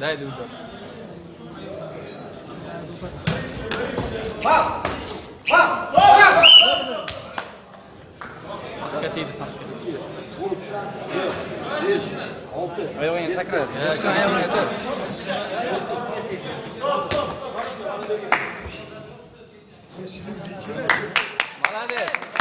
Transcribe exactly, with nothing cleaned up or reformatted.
Daydi uдар. Ha! Ha! Pastga tegdi, pastga. uch, besh, olti. Oyog'ingga sakradi. Молодец.